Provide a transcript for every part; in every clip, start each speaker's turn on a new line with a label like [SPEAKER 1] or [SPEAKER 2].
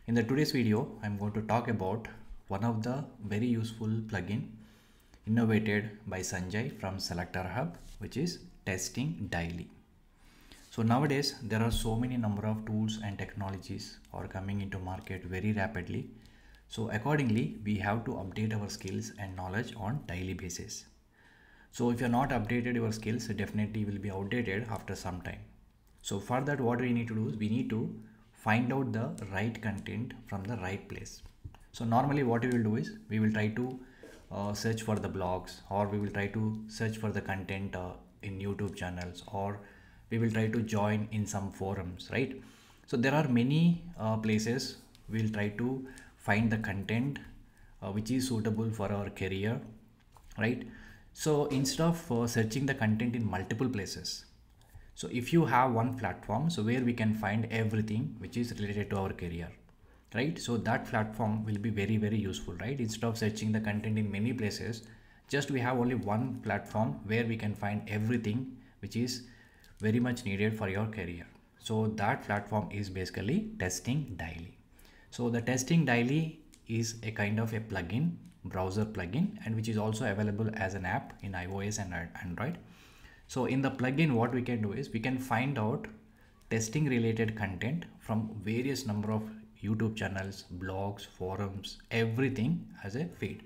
[SPEAKER 1] In the today's video, I'm going to talk about one of the very useful plugin innovated by Sanjay from SelectorsHub, which is testing daily. So nowadays there are so many number of tools and technologies are coming into market very rapidly. So accordingly, we have to update our skills and knowledge on daily basis. So if you're not updated your skills, definitely will be outdated after some time. So for that, what we need to do is we need to find out the right content from the right place. So normally what we will do is we will try to search for the blogs, or we will try to search for the content in YouTube channels, or we will try to join in some forums, right? So there are many places we'll try to find the content which is suitable for our career, right? So instead of searching the content in multiple places, so if you have one platform, so where we can find everything which is related to our career, right? So that platform will be very, very useful, right? Instead of searching the content in many places, just we have only one platform where we can find everything which is very much needed for your career. So that platform is basically Testing Daily. So the Testing Daily is a kind of a plugin, browser plugin, and which is also available as an app in iOS and Android. So in the plugin, what we can do is we can find out testing related content from various number of YouTube channels, blogs, forums, everything as a feed.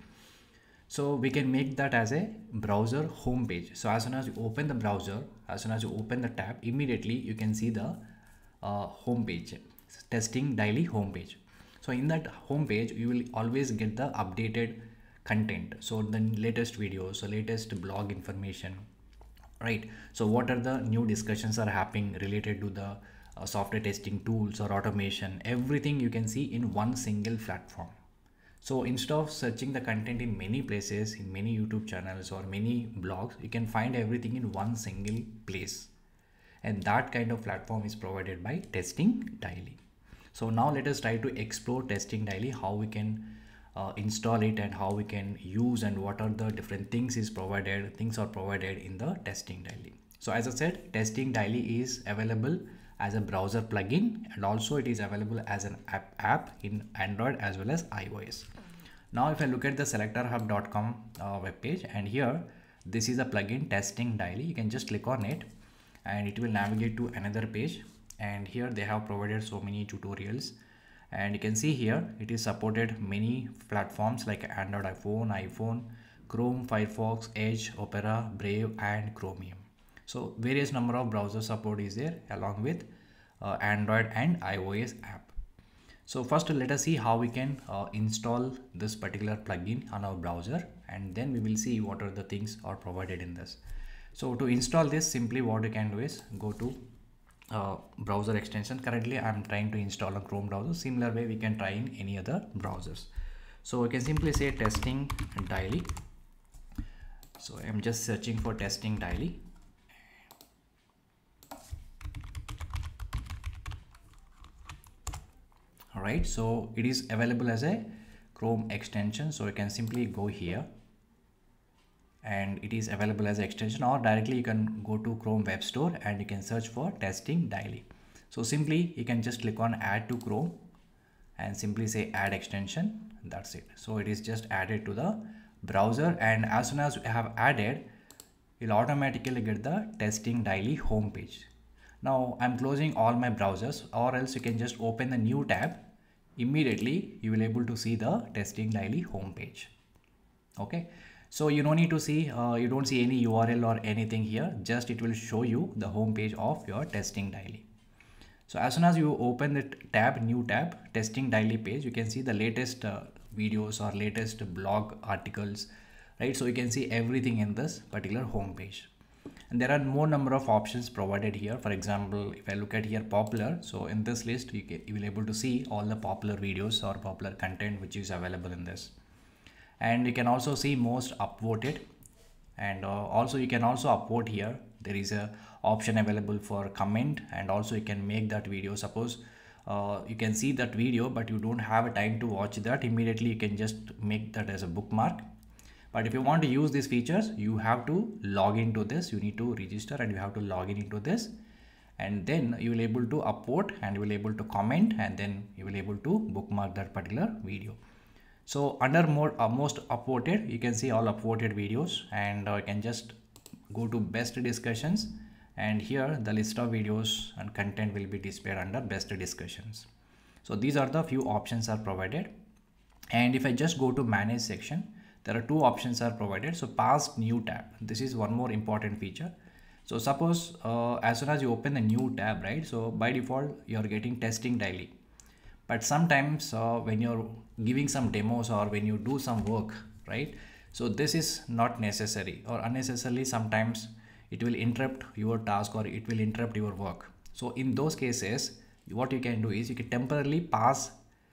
[SPEAKER 1] So we can make that as a browser homepage. So as soon as you open the browser, as soon as you open the tab, immediately you can see the homepage, Testing Daily homepage. So in that homepage, you will always get the updated content. So the latest videos, the latest blog information, right? So what are the new discussions are happening related to the software testing tools or automation, everything you can see in one single platform. So instead of searching the content in many places, in many YouTube channels or many blogs, you can find everything in one single place. And that kind of platform is provided by Testing Daily. So now let us try to explore Testing Daily, how we can install it and how we can use and what are the different things are provided in the Testing Daily. So as I said, Testing Daily is available as a browser plugin, and also it is available as an app in Android as well as iOS. Now if I look at the SelectorsHub.com webpage, and here this is a plugin Testing Daily, you can just click on it and it will navigate to another page, and here they have provided so many tutorials. And you can see here it is supported many platforms like Android, iPhone, Chrome, Firefox, Edge, Opera, Brave, and Chromium. So various number of browser support is there along with Android and iOS app. So first let us see how we can install this particular plugin on our browser, and then we will see what are the things are provided in this. So to install this, simply what you can do is go to browser extension. Currently I'm trying to install a Chrome browser. Similar way we can try in any other browsers. So we can simply say Testing Daily. So I'm just searching for Testing Daily. All right, so it is available as a Chrome extension. So you can simply go here and it is available as an extension, or directly you can go to Chrome Web Store and you can search for Testing Daily. So simply you can just click on add to Chrome and simply say add extension. That's it. So it is just added to the browser, and as soon as you have added, you'll automatically get the Testing Daily homepage. Now I'm closing all my browsers, or else you can just open the new tab. Immediately you will able to see the Testing Daily homepage. Okay. So you don't need to see, you don't see any URL or anything here, just it will show you the home page of your Testing Daily. So as soon as you open the tab, new tab, Testing Daily page, you can see the latest videos or latest blog articles, right? So you can see everything in this particular home page. And there are more number of options provided here. For example, if I look at here popular, so in this list, you will able to see all the popular videos or popular content which is available in this. And you can also see most upvoted, and also you can also upvote here. There is a option available for comment, and also you can make that video. Suppose you can see that video but you don't have a time to watch that immediately, you can just make that as a bookmark. But if you want to use these features, you have to log into this, you need to register and you have to log in into this, and then you will able to upvote and you will able to comment, and then you will able to bookmark that particular video. So under most upvoted, you can see all upvoted videos, and you can just go to best discussions, and here the list of videos and content will be displayed under best discussions. So these are the few options are provided. And if I just go to manage section, there are two options are provided. So pass new tab, this is one more important feature. So suppose as soon as you open a new tab, right, so by default you are getting testing daily. But sometimes when you're giving some demos or when you do some work, right, so this is not necessary, or unnecessarily sometimes it will interrupt your task or it will interrupt your work. So in those cases, what you can do is you can temporarily pass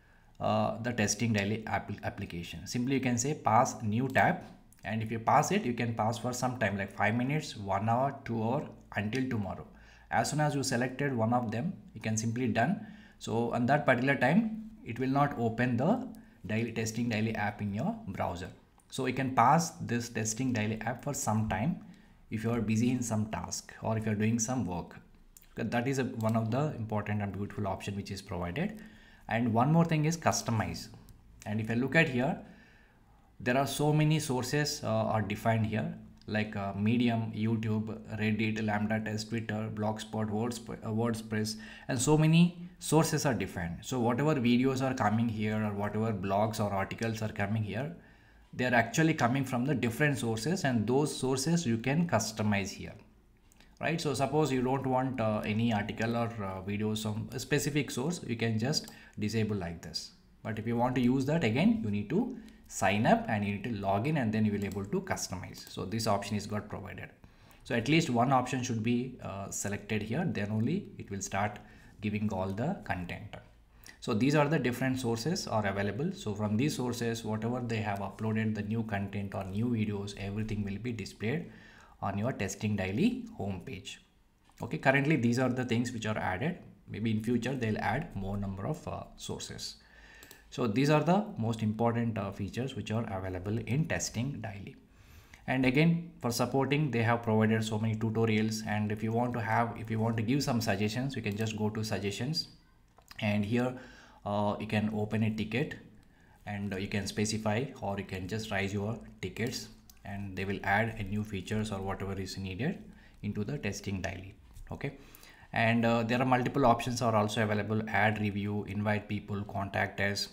[SPEAKER 1] the testing daily application. Simply you can say pass new tab, and if you pass it, you can pass for some time like 5 minutes, 1 hour, 2 hours, until tomorrow. As soon as you selected one of them, you can simply done. So on that particular time, it will not open the testing daily app in your browser. So you can pass this testing daily app for some time if you are busy in some task or if you are doing some work. That is one of the important and beautiful option which is provided. And one more thing is customize. And if I look at here, there are so many sources are defined here, like Medium, YouTube, Reddit, Lambda Test, Twitter, Blogspot, WordPress, and so many sources are defined. So whatever videos are coming here or whatever blogs or articles are coming here, they are actually coming from the different sources, and those sources you can customize here, right? So suppose you don't want any article or videos from a specific source, you can just disable like this. But if you want to use that, again you need to sign up and you need to log in, and then you will be able to customize. So this option is got provided. So at least one option should be selected here, then only it will start giving all the content. So these are the different sources are available. So from these sources, whatever they have uploaded, the new content or new videos, everything will be displayed on your testing daily homepage. Okay, currently these are the things which are added. Maybe in future they'll add more number of sources. So these are the most important features which are available in testing daily. And again, for supporting, they have provided so many tutorials. And if you want to give some suggestions, you can just go to suggestions, and here you can open a ticket, and you can specify, or you can just raise your tickets, and they will add a new features or whatever is needed into the testing daily. Okay. And there are multiple options are also available: add review, invite people, contact us.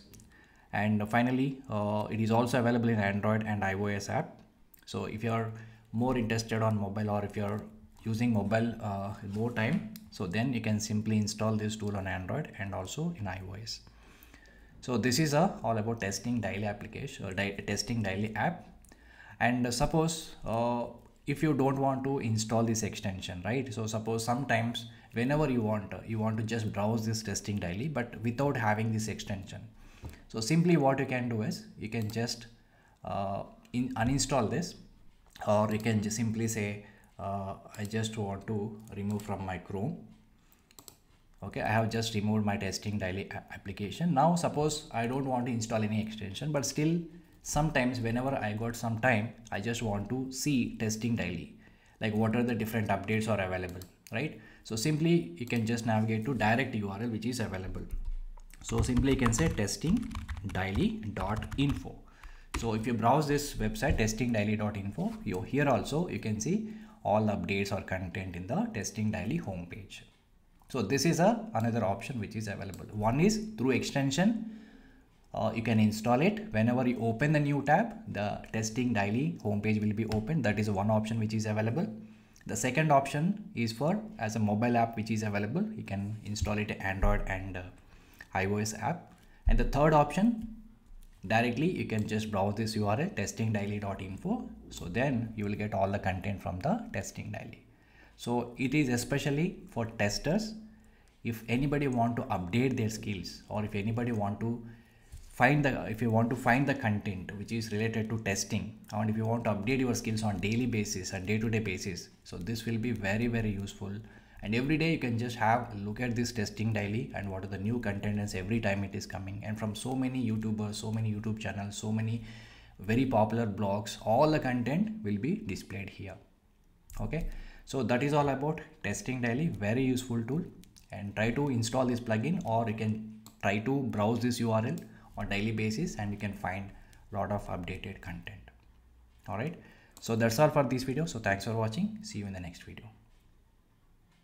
[SPEAKER 1] And finally, it is also available in Android and iOS app. So if you are more interested on mobile, or if you are using mobile more time, so then you can simply install this tool on Android and also in iOS. So this is all about testing daily application or testing daily app. And suppose if you don't want to install this extension, right? So suppose sometimes whenever you want to just browse this testing daily, but without having this extension. So simply what you can do is you can just uninstall this, or you can just simply say I just want to remove from my Chrome. Okay, I have just removed my testing daily application. Now suppose I don't want to install any extension, but still sometimes whenever I got some time, I just want to see testing daily, like what are the different updates are available, right? So simply you can just navigate to direct URL which is available. So simply you can say testingdaily.info. So if you browse this website testingdaily.info, here also you can see all updates or content in the testing daily homepage. So this is another option which is available. One is through extension. You can install it whenever you open the new tab, the testing daily homepage will be open. That is one option which is available. The second option is for as a mobile app which is available. You can install it Android and iOS app. And the third option, directly you can just browse this URL testingdaily.info. So then you will get all the content from the testing daily. So it is especially for testers. If anybody want to update their skills, or if anybody want to find the content which is related to testing, and if you want to update your skills on daily basis and day-to-day basis, so this will be very, very useful. And every day you can just have a look at this testing daily and what are the new contents every time it is coming, and from so many YouTubers, so many YouTube channels, so many very popular blogs, all the content will be displayed here. Okay, So that is all about testing daily, very useful tool, and try to install this plugin, or you can try to browse this URL on daily basis and you can find a lot of updated content. All right, so that's all for this video. So thanks for watching. See you in the next video.